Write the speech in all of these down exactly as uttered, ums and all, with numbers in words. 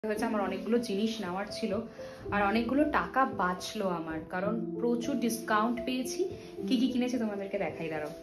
হয়েছে আমার অনেকগুলো জিনিস নেওয়ার ছিল আর অনেকগুলো টাকা বাঁচলো আমার, কারণ প্রচুর ডিসকাউন্ট পেয়েছি। কি কি কিনেছি তোমাদেরকে দেখাই, দাঁড়াও।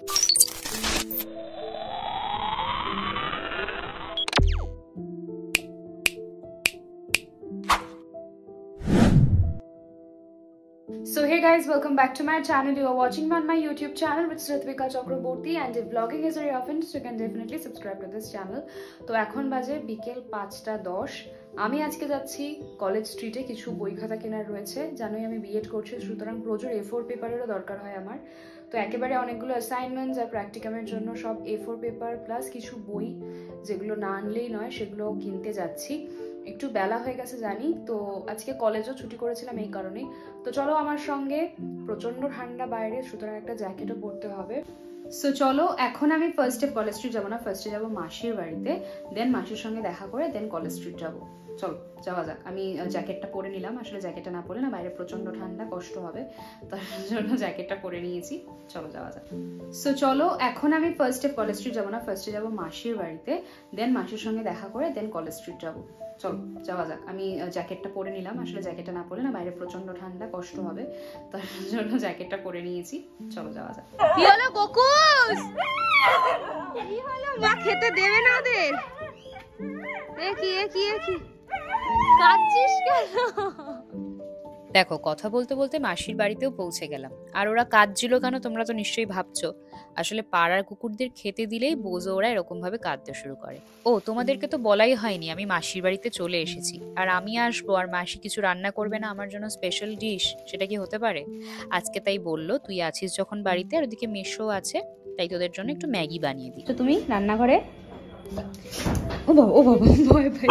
So hey guys, welcome back to my channel. You are watching me on my YouTube channel, which is Ritvika Chakraborty, and if vlogging is very often, so you can definitely subscribe to this channel. তো এখন বাজে বিকেল পাঁচটা দশ। আমি আজকে যাচ্ছি college স্ট্রিটে, কিছু বই খাতা কেনার রয়েছে। জানোই আমি বিএড করছি, সুতরাং প্রচুর এ ফোর পেপারেরও দরকার হয় আমার। তো একেবারে অনেকগুলো অ্যাসাইনমেন্টস আর প্র্যাকটিকামের জন্য সব এ ফোর পেপার প্লাস কিছু বই যেগুলো না আনলেই নয় সেগুলো কিনতে যাচ্ছি। একটু বেলা হয়ে গেছে জানি, তো আজকে কলেজও ছুটি করেছিলাম এই কারণেই। তো চলো আমার সঙ্গে, প্রচন্ড ঠান্ডা বাইরে, সুতরাং একটা জ্যাকেটও পরতে হবে। সো চলো, এখন আমি ফার্স্টে কলেজ স্ট্রিট যাবো না, ফার্স্টে যাবো মাসির বাড়িতে, দেন মাসির সঙ্গে দেখা করে দেন কলেজ স্ট্রিট যাবো। চলো যাওয়া যাক। আমি জ্যাকেটটা পরে নিলাম, আসলে জ্যাকেটটা না পরে না বাইরে প্রচন্ড ঠান্ডা, কষ্ট হবে, তার জন্য জ্যাকেটটা পরে নিয়েছি। চলো যাওয়া যাক। সো চলো, এখন আমি ফার্স্টে কলেজ স্ট্রিট যাবো না, ফার্স্টে যাবো মাসির বাড়িতে, দেন মাসির সঙ্গে দেখা করে দেন কলেজ স্ট্রিট যাবো। চলো যাওয়া যাক। আমি জ্যাকেটটা পরে নিলাম, আসলে জ্যাকেটটা না পরে না বাইরে প্রচন্ড ঠান্ডা, কষ্ট হবে, তার জন্য জ্যাকেটটা পরে নিয়েছি। চলো যাওয়া যাক। কি হলো বকুস? কি হলো? মা খেতে দেবে না ওদের? এ কি এ কি এ কি কাঁদছিস কেন? দেখো, কথা বলতে বলতে মাসির বাড়িতেও পৌঁছে গেলাম। আর ওরা কাঁদছিল কেন তোমরা তো নিশ্চয়ই ভাবছো। আসলে পাড়ার কুকুরদের খেতে দিলেই বোঝো ওরা এরকম ভাবে কাঁদতে শুরু করে। ও, তোমাদেরকে তো বলাই হয়নি আমি মাসির বাড়িতে চলে এসেছি, আর আমি আসবো আর মাসি কিছু রান্না করবে না আমার জন্য স্পেশাল ডিশ, সেটা কি হতে পারে? আজকে তাই বললো তুই আছিস যখন বাড়িতে আর ওদিকে মেশো আছে, তাই তোদের জন্য একটু ম্যাগি বানিয়ে দিই। তো তুমি রান্না করে, ও বাবা ও বাবা ভয় ভাই,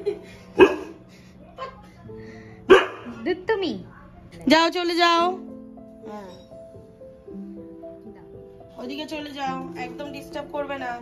তুমি যাও, চলে যাও, ওদিকে চলে যাও, একদম ডিস্টার্ব করবে না।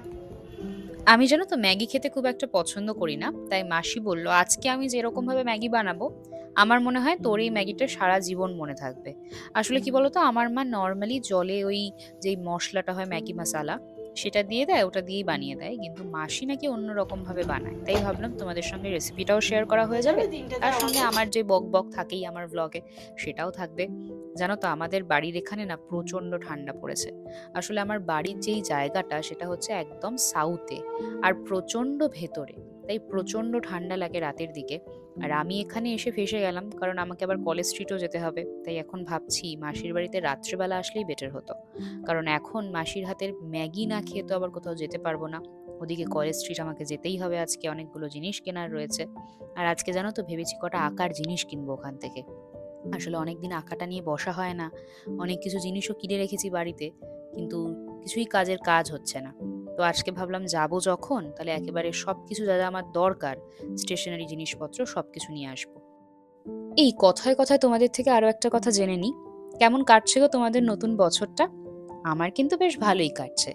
আমি জানো তো ম্যাগি খেতে খুব একটা পছন্দ করি না, তাই মাসি বলল আজকে আমি যেরকম ভাবে ম্যাগি বানাবো আমার মনে হয় তোর এই ম্যাগিটা সারা জীবন মনে থাকবে। আসলে কি বলতো, আমার মা নর্মালি জলে ওই যেই মশলাটা হয় ম্যাগি মশালা সেটা দিয়ে দেয়, ওটা দিয়েই বানিয়ে দেয়, কিন্তু মাসি নাকি অন্যরকম ভাবে বানায়। তাই ভাবলাম তোমাদের সঙ্গে রেসিপিটাও শেয়ার করা হয়ে যাবে, তার সঙ্গে আমার যে বক বক থাকেই আমার ব্লগে সেটাও থাকবে। জানো তো আমাদের বাড়ির এখানে না প্রচন্ড ঠান্ডা পড়েছে। আসলে আমার বাড়ির যেই জায়গাটা সেটা হচ্ছে একদম সাউথে আর প্রচন্ড ভেতরে, তাই প্রচন্ড ঠান্ডা লাগে রাতের দিকে। আর আমি এখানে এসে ফেসে গেলাম, কারণ আমাকে আবার কলেজ স্ট্রিটও যেতে হবে। তাই এখন ভাবছি মাসির বাড়িতে রাত্রেবেলা আসলেই বেটার হতো, কারণ এখন মাসির হাতের ম্যাগি না খেয়ে তো আবার কোথাও যেতে পারবো না। ওদিকে কলেজ স্ট্রিট আমাকে যেতেই হবে, আজকে অনেকগুলো জিনিস কেনার রয়েছে। আর আজকে জানো তো ভেবেছি কটা আঁকার জিনিস কিনবো ওখান থেকে। আসলে অনেকদিন আঁকাটা নিয়ে বসা হয় না, অনেক কিছু জিনিসও কিনে রেখেছি বাড়িতে, কিন্তু কিছুই কাজের কাজ হচ্ছে না। তো আজকে ভাবলাম যাব যখন, তাহলে একেবারে সবকিছু যা যা আমার দরকার স্টেশনারি জিনিসপত্র সবকিছু নিয়ে আসবো। এই কথায় কথায় তোমাদের থেকে আরো একটা কথা জেনে নিই, কেমন কাটছে গো তোমাদের নতুন বছরটা? আমার কিন্তু বেশ ভালোই কাটছে।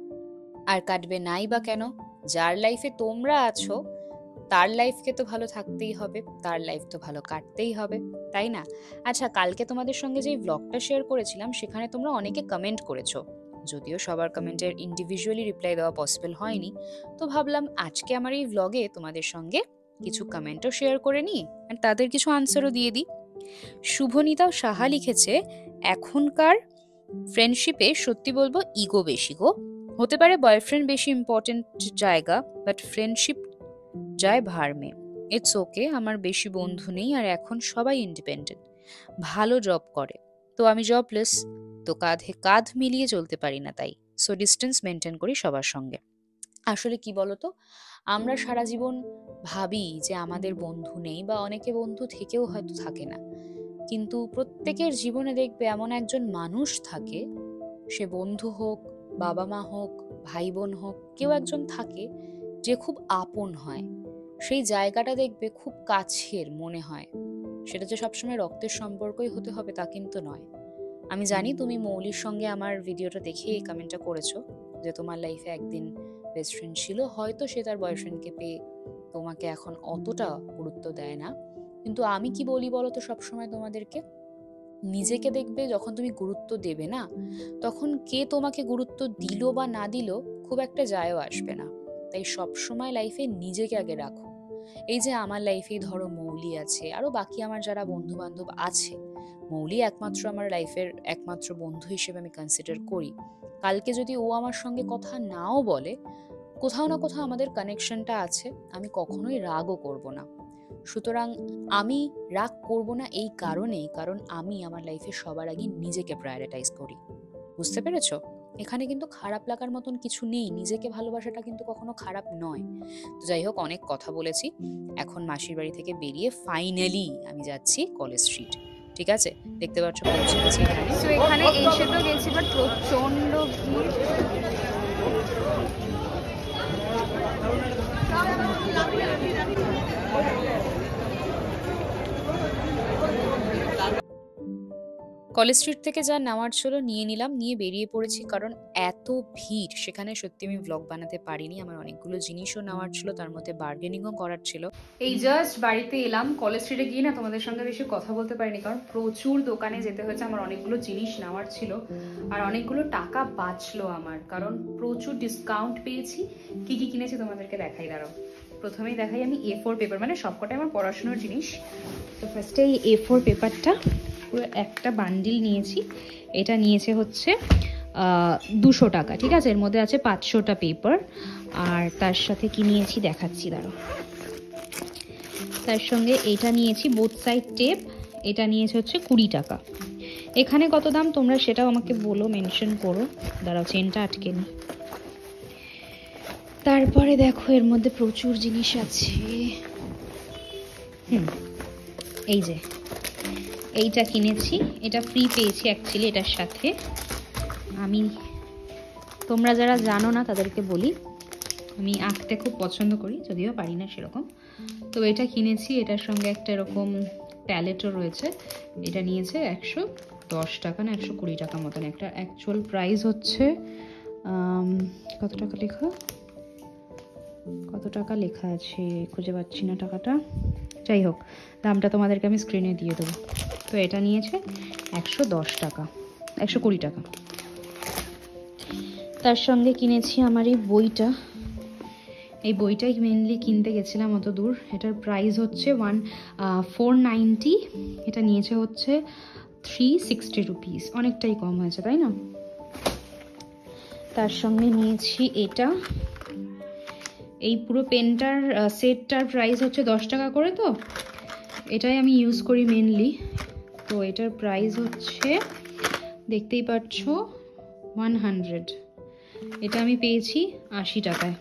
আর কাটবে নাই বা কেন? যার লাইফে তোমরা আছো তার লাইফকে তো ভালো থাকতেই হবে, তার লাইফ তো ভালো কাটতেই হবে, তাই না? আচ্ছা, কালকে তোমাদের সঙ্গে যে ব্লগটা শেয়ার করেছিলাম সেখানে তোমরা অনেকে কমেন্ট করেছো, যদিও সবার কমেন্টের ইন্ডিভিজুয়ালি রিপ্লাই দেওয়া পসিবল হয়নি। তো ভাবলাম আজকে আমার এই ব্লগে তোমাদের সঙ্গে কিছু কমেন্টও শেয়ার করে নিই আর তাদের কিছু আনসারও দিয়ে দিই। শুভনীতা সাহা লিখেছে, এখনকার ফ্রেন্ডশিপে সত্যি বলবো ইগো বেশি গো। হতে পারে বয়ফ্রেন্ড বেশি ইম্পর্টেন্ট জায়গা, বাট ফ্রেন্ডশিপ যায় ভার্মে। ইটস ওকে, আমার বেশি বন্ধু নেই আর এখন সবাই ইন্ডিপেন্ডেন্ট, ভালো জব করে, তো আমি জবলেস, তো কাঁধে কাঁধ মিলিয়ে চলতে পারি না, তাই সো ডিস্টেন্স মেনটেন করি সবার সঙ্গে। আসলে কি বলতো, আমরা সারা জীবন ভাবি যে আমাদের বন্ধু নেই, বা অনেকে বন্ধু থেকেও হয়তো থাকে না, কিন্তু প্রত্যেকের জীবনে দেখবে এমন একজন মানুষ থাকে, সে বন্ধু হোক, বাবা মা হোক, ভাই বোন হোক, কেউ একজন থাকে যে খুব আপন হয়। সেই জায়গাটা দেখবে খুব কাছের মনে হয়। সেটা যে সবসময় রক্তের সম্পর্কই হতে হবে তা কিন্তু নয়। আমি জানি তুমি মৌলির সঙ্গে আমার ভিডিওটা দেখে এই কমেন্টটা করেছো যে তোমার লাইফে একদিন বেস্ট ফ্রেন্ড ছিল, হয়তো সে তার বয়ফ্রেন্ডকে পেয়ে তোমাকে এখন অতটা গুরুত্ব দেয় না। কিন্তু আমি কি বলি বলো তো সবসময় তোমাদেরকে, নিজেকে দেখবে যখন তুমি গুরুত্ব দেবে না, তখন কে তোমাকে গুরুত্ব দিল বা না দিল খুব একটা যায়ও আসবে না। তাই সবসময় লাইফে নিজেকে আগে রাখো। এই যে আমার লাইফেই ধরো মৌলি আছে, আরও বাকি আমার যারা বন্ধু বান্ধব আছে, মৌলি একমাত্র আমার লাইফের একমাত্র বন্ধু হিসেবে আমি কনসিডার করি। কালকে যদি ও আমার সঙ্গে কথা নাও বলে, কোথাও না কোথাও আমাদের কানেকশনটা আছে, আমি কখনোই রাগও করব না। সুতরাং আমি রাগ করব না এই কারণেই, কারণ আমি আমার লাইফে সবার আগে নিজেকে প্রায়োরিটাইজ করি। বুঝতে পেরেছো? এখানে কিন্তু খারাপ লাগার মতন কিছু নেই, নিজেকে ভালোবাসাটা কিন্তু কখনো খারাপ নয়। তো যাই হোক, অনেক কথা বলেছি, এখন মাসির বাড়ি থেকে বেরিয়ে ফাইনালি আমি যাচ্ছি কলেজ স্ট্রিট। ঠিক আছে, দেখতে পাচ্ছ পৌঁছে গেছি এখানে। তো এখানে এসে তো গেছি, বাট প্রচন্ড ভিড়। কলেজ স্ট্রিট থেকে যা নেওয়ার ছিল নিয়ে নিলাম, নিয়ে বেরিয়ে পড়েছি, কারণ এত ভিড় সেখানে সত্যি আমি ব্লগ বানাতে পারিনি। আমার অনেকগুলো জিনিসও নেওয়ার ছিল, তার মধ্যে বার্গেনিংও করার ছিল। এই জাস্ট বাড়িতে এলাম, কলেজ স্ট্রিটে গিয়ে না তোমাদের সঙ্গে বেশি কথা বলতে পারিনি, কারণ প্রচুর দোকানে যেতে হয়েছে। আমার অনেকগুলো জিনিস নেওয়ার ছিল, আর অনেকগুলো টাকা বাঁচলো আমার, কারণ প্রচুর ডিসকাউন্ট পেয়েছি। কি কি কিনেছি তোমাদেরকে দেখাই, দাঁড়াও। প্রথমেই দেখাই আমি এ ফোর পেপার, মানে সবকটাই আমার পড়াশোনার জিনিস। তো ফার্স্টে এই এ ফোর পেপারটা পুরো একটা বান্ডিল নিয়েছি। এটা নিয়েছে হচ্ছে দুশো টাকা, ঠিক আছে? এর মধ্যে আছে পাঁচশোটা পেপার। আর তার সাথে কি নিয়েছি দেখাচ্ছি, দাঁড়াও। তার সঙ্গে এটা নিয়েছি বোথ সাইড টেপ, এটা নিয়েছে হচ্ছে কুড়ি টাকা। এখানে কত দাম তোমরা সেটাও আমাকে বলো, মেনশন করো। দাঁড়াও, চেনটা আটকে নি। তারপরে দেখো এর মধ্যে প্রচুর জিনিস আছে। হুম এই যে এইটা কিনেছি, এটা ফ্রি পেয়েছি অ্যাকচুয়ালি এটার সাথে। আমি তোমরা যারা জানো না তাদেরকে বলি, আমি আঁকতে খুব পছন্দ করি, যদিও পারি না সেরকম। তো এটা কিনেছি, এটার সঙ্গে একটা এরকম প্যালেটও রয়েছে। এটা নিয়েছে একশো দশ টাকা না একশো কুড়ি টাকা মতন। একটা অ্যাকচুয়াল প্রাইস হচ্ছে কত টাকা লেখা কত টাকা লেখা আছে খুঁজে পাচ্ছি না টাকাটা। যাই হোক, দামটা তোমাদেরকে আমি স্ক্রিনে দিয়ে দেবো। তো এটা নিয়েছে একশো দশ টাকা একশো কুড়ি টাকা। তার সঙ্গে কিনেছি আমার এই বইটা। এই বইটাই মেনলি কিনতে গেছিলাম অত দূর। এটার প্রাইস হচ্ছে ওয়ান ফোর নাইনটি, এটা নিয়েছে হচ্ছে থ্রি সিক্সটি রুপিস, অনেকটাই কম হয়েছে তাই না? তার সঙ্গে নিয়েছি এটা, এই পুরো পেনটার সেটটার প্রাইস হচ্ছে দশ টাকা করে। তো এটাই আমি ইউজ করি মেনলি। তো এটার প্রাইস হচ্ছে দেখতেই পাচ্ছ ওয়ান হান্ড্রেড, এটা আমি পেয়েছি আশি টাকায়।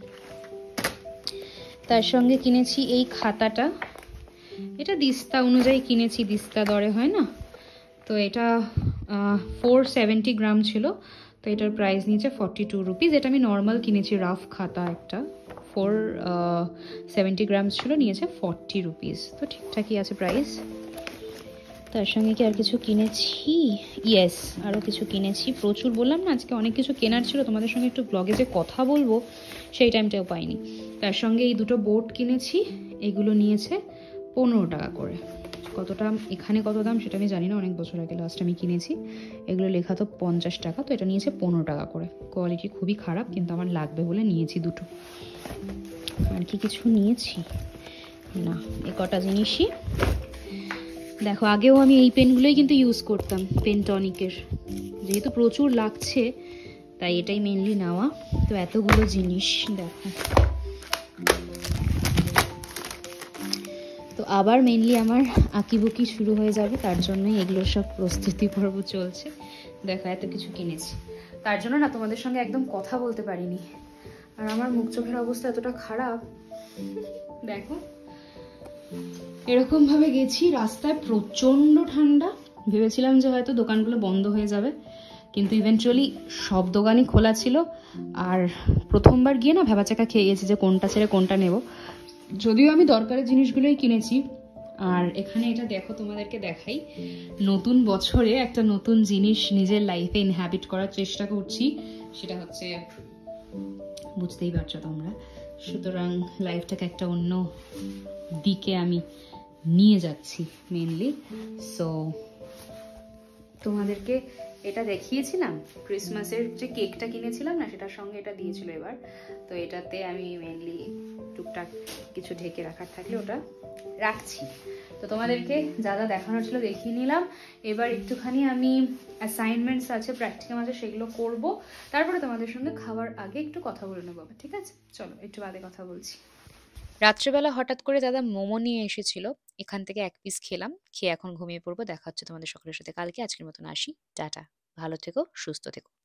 তার সঙ্গে কিনেছি এই খাতাটা, এটা দিস্তা অনুযায়ী কিনেছি, দিস্তা দরে হয় না। তো এটা ফোর সেভেন্টি গ্রাম ছিল, তো এটার প্রাইস নিয়েছে ফর্টি টু রুপিস। এটা আমি নর্মাল কিনেছি, রাফ খাতা একটা, ফোর সেভেন্টি গ্রামস ছিল, নিয়েছে ফর্টি রুপিস। তো ঠিকঠাকই আছে প্রাইস। তার সঙ্গে কি আর কিছু কিনেছি? ইয়েস, আরও কিছু কিনেছি প্রচুর। বললাম না আজকে অনেক কিছু কেনার ছিল, তোমাদের সঙ্গে একটু ব্লগে যে কথা বলবো সেই টাইমটাও পাইনি। তার সঙ্গে এই দুটো বোর্ড কিনেছি, এগুলো নিয়েছে পনেরো টাকা করে। কতটা এখানে কত দাম সেটা আমি জানি না, অনেক বছর আগে লাস্ট আমি কিনেছি। এগুলো লেখা তো পঞ্চাশ টাকা, তো এটা নিয়েছে পনেরো টাকা করে। কোয়ালিটি খুবই খারাপ, কিন্তু আমার লাগবে বলে নিয়েছি দুটো। আর কি কিছু নিয়েছি না, এ কটা জিনিসই। দেখো আগেও আমি এই পেনগুলোই কিন্তু ইউজ করতাম, পেনটনিকের, যেহেতু প্রচুর লাগছে তাই এটাই মেনলি নেওয়া। তো এতগুলো জিনিস দেখো। তো আবার মেনলি আমার আঁকিবুকি শুরু হয়ে যাবে, তার জন্যই এগুলো সব প্রস্তুতি পর্ব চলছে। দেখো এত কিছু কিনেছি, তার জন্য না তোমাদের সঙ্গে একদম কথা বলতে পারিনি। আর আমার মুখ চোখের অবস্থা এতটা খারাপ, দেখো এরকম ভাবে গেছি। রাস্তায় প্রচন্ড ঠান্ডা, ভেবেছিলাম যে হয়তো দোকানগুলো বন্ধ হয়ে যাবে, কিন্তু ইভেন্চুয়ালি সব দোকানই খোলা ছিল। আর প্রথমবার গিয়ে না ভেবাচাকা খেয়ে গেছি যে কোনটা ছেড়ে কোনটা নেব, যদিও আমি দরকারি জিনিসগুলোই কিনেছি। আর এখানে এটা দেখো, তোমাদেরকে দেখাই, নতুন বছরে একটা নতুন জিনিস নিজের লাইফে ইনহ্যাবিট করার চেষ্টা করছি, সেটা হচ্ছে বুঝতেই পারছো তোমরা। সুতরাং লাইফটাকে একটা অন্য দিকে আমি নিয়ে যাচ্ছি মেনলি। সো তোমাদেরকে এটা দেখিয়েছিলাম ক্রিসমাসের যে কেকটা কিনেছিলাম না, সেটার সঙ্গে এটা দিয়েছিল এবার। তো এটাতে আমি মেনলি টুকটাক কিছু ঢেকে রাখার থাকলে ওটা রাখছি। তো তোমাদেরকে যা যা দেখানো ছিল দেখিয়ে নিলাম। এবার একটুখানি আমি অ্যাসাইনমেন্টস আছে, প্র্যাকটিকাম আছে, সেগুলো করব। তারপরে তোমাদের সঙ্গে খাওয়ার আগে একটু কথা বলে নেবো, ঠিক আছে? চলো একটু বাদে কথা বলছি। রাত্রেবেলা হঠাৎ করে দাদা মোমো নিয়ে এসেছিল, এখান থেকে এক পিস খেলাম, খেয়ে এখন ঘুমিয়ে পড়বো। দেখা হচ্ছে তোমাদের সকলের সাথে কালকে। আজকের মতন আসি, টাটা, ভালো থেকো, সুস্থ থেকো।